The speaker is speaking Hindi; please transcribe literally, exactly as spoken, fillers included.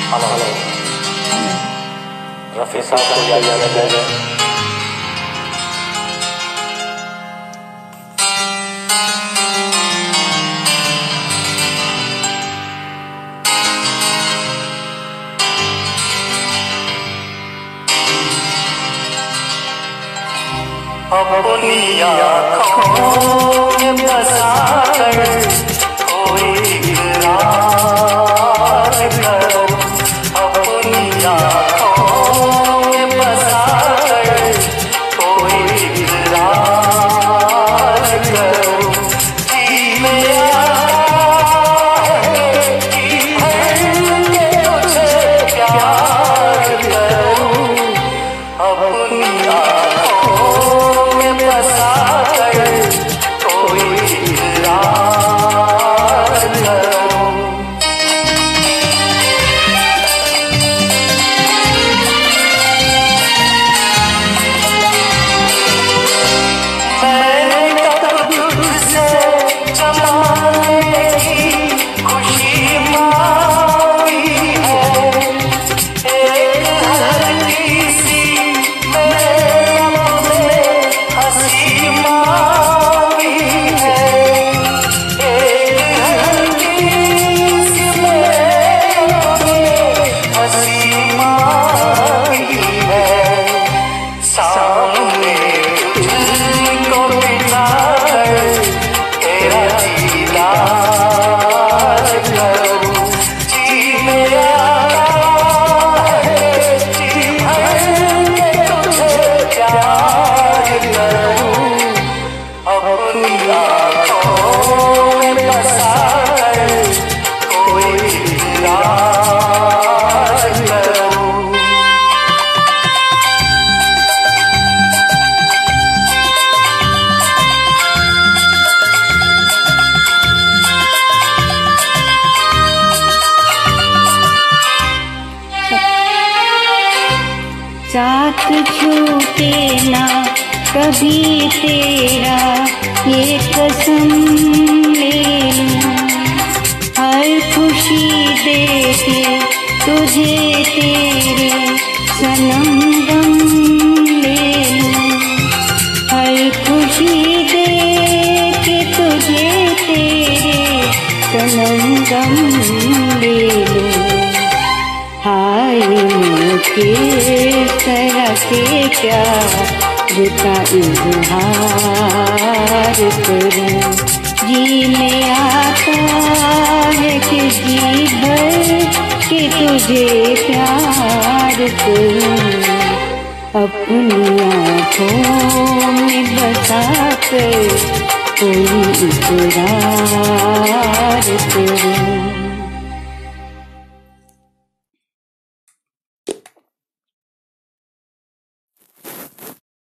हेलो हेलो रफी साहब को याद याद है अपनी आँखों में बसाकर कोई इकरार करो, अपनी आँखों में बसाकर कोई इकरार करो। जी मेरा है जी भर के तुझे प्यार करूं, अपनी साथ छूटे ना कभी तेरा ये कसम ले लूं, हर खुशी देके तुझे तेरे सनम गम ले लूं, हर खुशी देके तुझे तेरे सनम गम ले लूं। हाय किस तरह से प्यार का इजहार करूं, जी में आता है कि जी भर के तुझे प्यार करूं, अपनी आँखों में बसा कर कोई इकरार करूं।